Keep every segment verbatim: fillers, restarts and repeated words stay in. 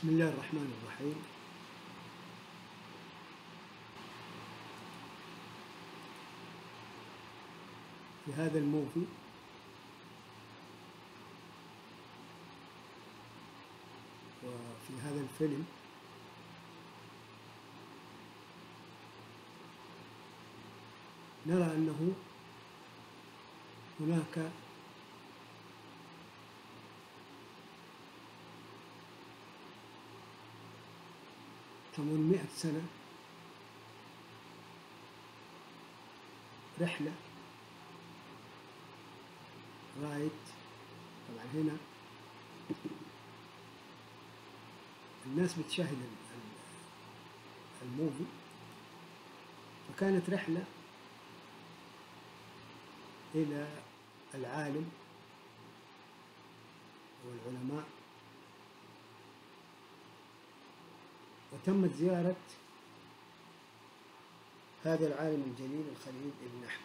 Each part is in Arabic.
بسم الله الرحمن الرحيم. في هذا الموفي وفي هذا الفيلم نرى أنه هناك ثمانمائة سنة رحلة رايت. طبعا هنا الناس بتشاهد الموفي، فكانت رحلة إلى العالم والعلماء، وتمت زيارة هذا العالم الجليل الخليل ابن أحمد،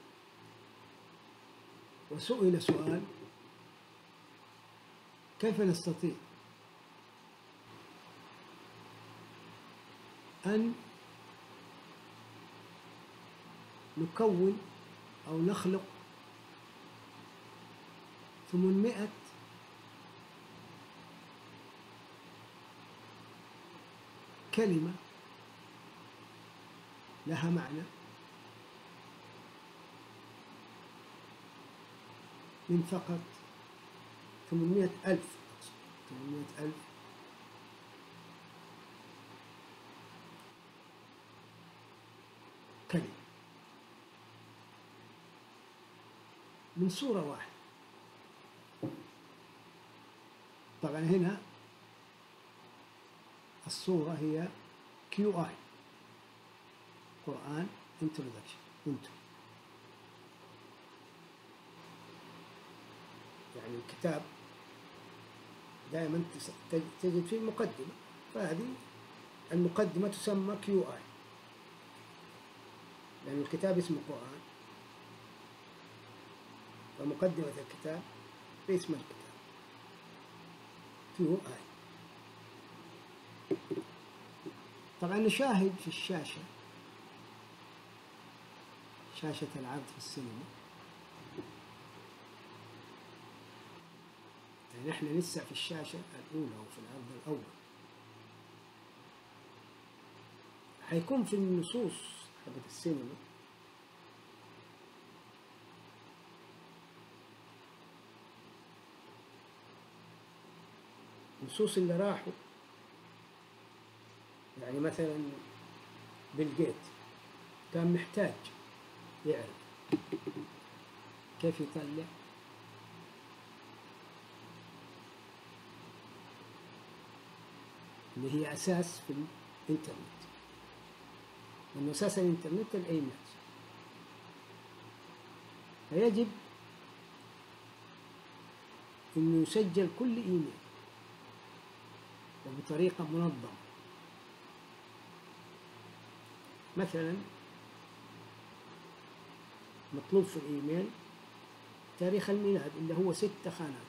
وسئل سؤال: كيف نستطيع أن نكون أو نخلق ثمانمائة كلمة لها معنى من فقط ثمانمائة ألف ثمانمائة ألف كلمة من صورة واحدة. طبعا هنا الصورة هي كيو آي، قرآن انترودكشن انترو، يعني الكتاب دائما تجد فيه مقدمة، فهذه المقدمة تسمى كيو آي، لأن الكتاب اسمه قرآن، فمقدمة الكتاب باسم الكتاب كيو آي. طبعا نشاهد في الشاشة، شاشة العرض في السينما، يعني احنا لسه في الشاشة الأولى وفي العرض الأول. حيكون في النصوص حقت السينما نصوص اللي راحوا، يعني مثلا بيل جيت كان محتاج يعرف كيف يطلع اللي هي أساس في الإنترنت، لأنه أساس الإنترنت الإيميل، فيجب أنه يسجل كل إيميل وبطريقة منظمة. مثلا مطلوب في الإيميل تاريخ الميلاد اللي هو ست خانات،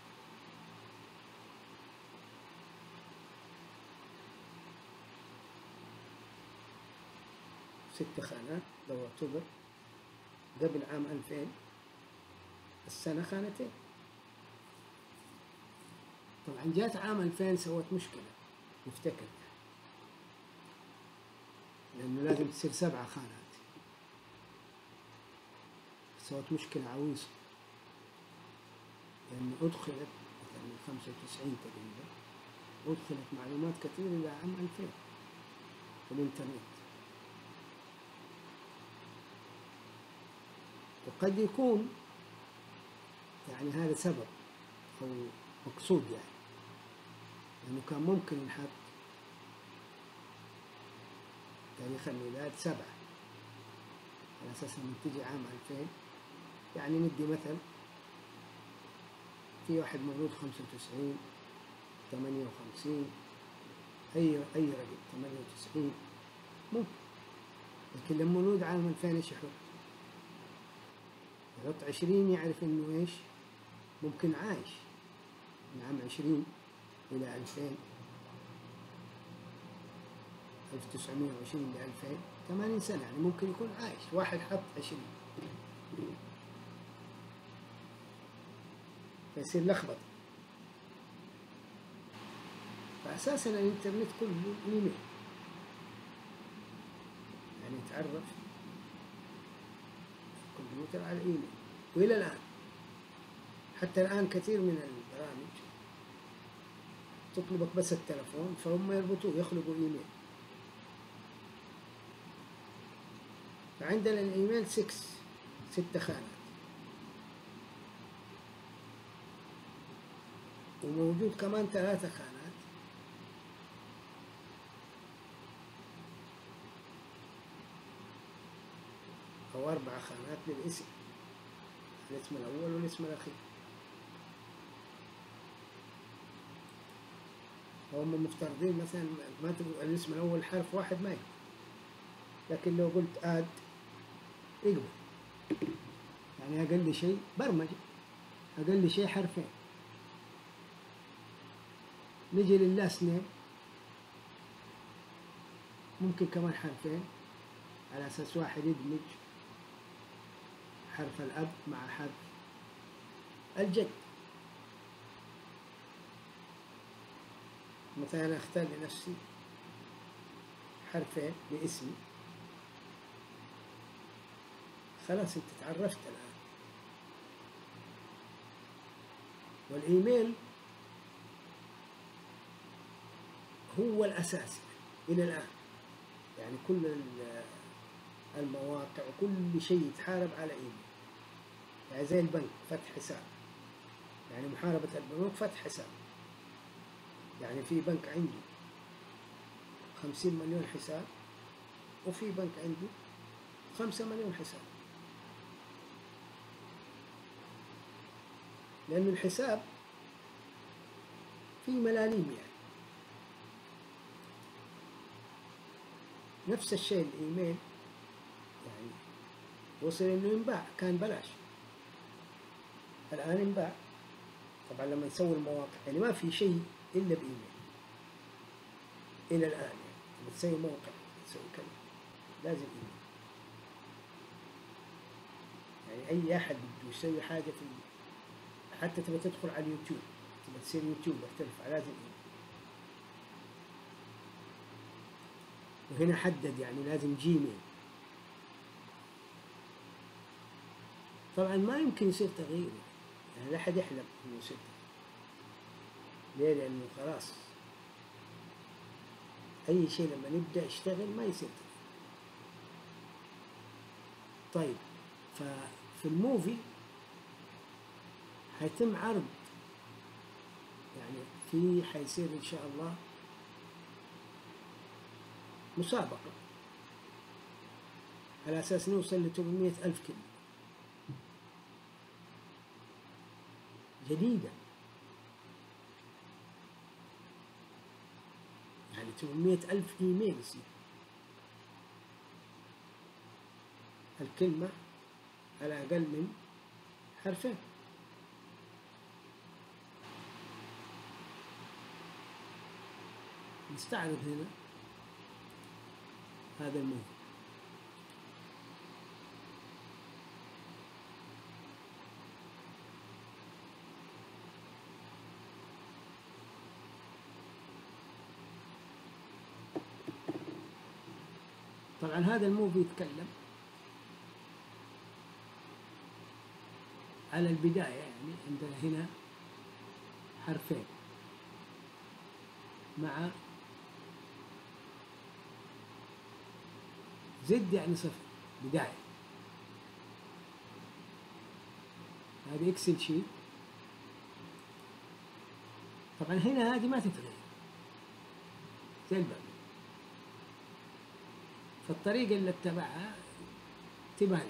ست خانات لو اعتبر قبل عام ألفين السنة خانتين. طبعا جات عام ألفين سوت مشكلة نفتكر، لأنه لازم تصير سبعة خانات، سوت مشكلة عويصة، لأنه أدخلت مثلا من خمسة وتسعين تقريبا أدخلت معلومات كثيرة إلى عام ألفين في الإنترنت، وقد يكون يعني هذا سبب أو مقصود، يعني لأنه كان ممكن نحط تاريخ الميلاد سبعة على أساس أنه تجي عام ألفين، يعني ندي مثل في واحد مولود خمسة وتسعين، ثمانية وخمسين، أي أي رقم ثمانية وتسعين ممكن، لكن لما مولود عام ألفين إيش يحط؟ يحط عشرين، يعرف إنه إيش ممكن عايش من عام عشرين إلى ألفين، ألف وتسعمية وعشرين ل ألفين، ثمانين سنة يعني ممكن يكون عايش. واحد حط عشرين فيصير لخبط. فأساسا الإنترنت كله إيميل، يعني يتعرف الكمبيوتر على الإيميل. وإلى الآن حتى الآن كثير من البرامج تطلبك بس التلفون، فهم يربطوه يخلقوا إيميل. فعندنا الإيميل ستة ست خانات، وموجود كمان ثلاثة خانات أو أربع خانات للاسم، الاسم الأول والاسم الأخير. هم مفترضين مثلا ما تقول الاسم الأول حرف واحد ما يقبل، لكن لو قلت آد يقبل. يعني أقل شيء برمجة، أقل شيء حرفين. نجي للاست نيم، ممكن كمان حرفين على أساس واحد يدمج حرف الأب مع حرف الجد. مثلا أختار لنفسي حرفين لاسمي، خلاص أنت تعرفت الآن. والإيميل هو الأساس إلى الآن، يعني كل المواقع وكل شيء يتحارب على إيميل. يعني زي البنك فتح حساب، يعني محاربة البنوك فتح حساب. يعني في بنك عنده خمسين مليون حساب، وفي بنك عنده خمسة مليون حساب، لأن الحساب فيه ملاليم. يعني نفس الشيء الإيميل، يعني وصل إنه ينباع، كان بلاش، الآن ينباع. طبعا لما نسوي المواقع يعني ما في شيء إلا بإيميل إلى الآن. يعني لما تسوي موقع تسوي كلمة لازم إيميل. يعني أي أحد بده يسوي حاجة في، حتى تبغى تدخل على اليوتيوب، تبغى تصير يوتيوبر ترفع، لازم إيميل. وهنا حدد يعني لازم جيميل. طبعا ما يمكن يصير تغيير، يعني لا أحد يحلم إنه يصير تغيير. ليه؟ لأنه خلاص أي شيء لما نبدأ يشتغل ما يصير تغيير. طيب، ففي الموفي هيتم عرض، يعني في حيصير إن شاء الله مسابقة على أساس نوصل ل ثمانمئة ألف كلمة جديدة. يعني ثمانمئة ألف إيميل يصير الكلمة على أقل من حرفين. نستعرض هنا هذا الموضوع. طبعا هذا الموفي يتكلم على البداية، يعني عندنا هنا حرفين مع زد يعني صفر بداية. هذه اكسل شيت. طبعا هنا هذه ما تتغير زي الباقي، فالطريقة اللي اتبعها تبان.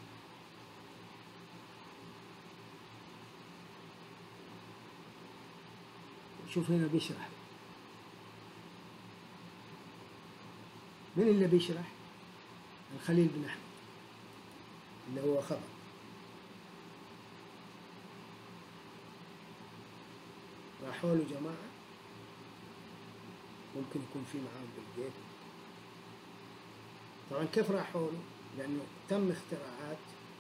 شوف هنا بيشرح. من اللي بيشرح؟ الخليل بن أحمد اللي هو خبر. راحوا له جماعة، ممكن يكون في معاهم بالجيت طبعا كيف راحوا له؟ لأنه تم اختراعات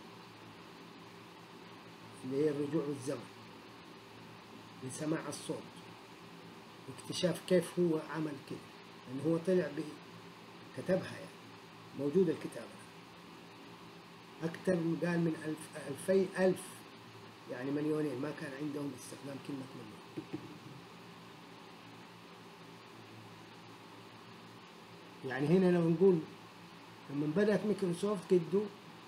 اللي هي الرجوع بالزمن لسماع الصوت واكتشاف كيف هو عمل كده، لأنه هو طلع ب كتبها يعني موجودة الكتابة أكثر من قال من ألف ألفي ألف يعني مليونين ما كان عندهم استخدام كلمة مليون. يعني هنا لو نقول لما بدأت مايكروسوفت قدوا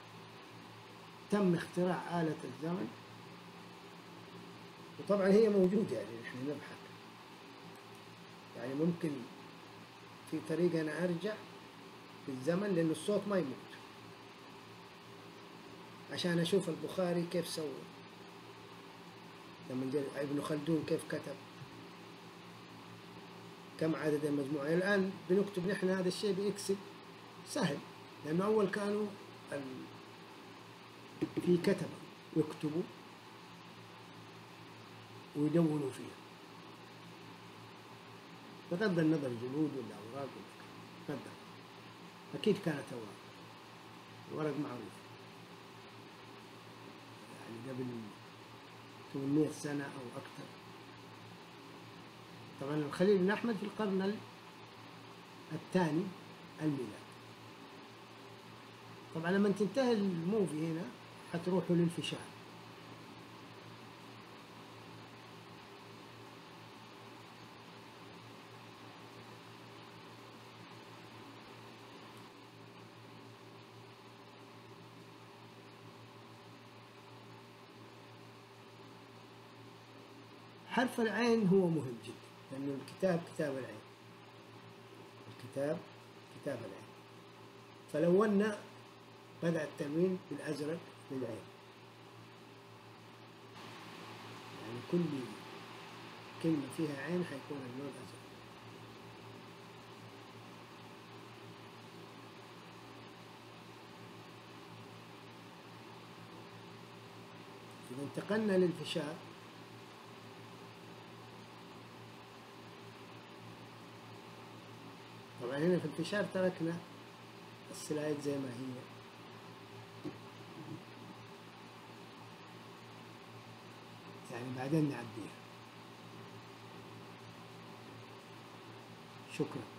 تم اختراع آلة الزمن، وطبعا هي موجودة يعني نحن نبحث يعني ممكن في طريقة أنا أرجع بالزمن لأن الصوت ما يموت عشان أشوف البخاري كيف سوى، لما جاء ابن خلدون كيف كتب، كم عدد المجموعة. الآن بنكتب نحن هذا الشيء بإكسل سهل، لأنه أول كانوا في كتبة يكتبوا ويدونوا فيها بغض النظر جلود ولا أوراق ولا بغض أكيد كانت أوراق، الورق معروف يعني قبل ثمانمائة سنة أو أكثر. طبعا الخليل بن أحمد في القرن الثاني الميلادي. طبعا لما تنتهي الموفي هنا حتروحوا للفشار. حرف العين هو مهم جدا لأنه الكتاب كتاب العين، الكتاب كتاب العين، فلونا بدأ التنوين بالأزرق للعين، يعني كل كلمة فيها عين حيكون اللون أزرق. إذا انتقلنا للفشار طبعا هنا في الفشار تركنا السلايد زي ما هي، يعني بعدين نعديها. شكرا.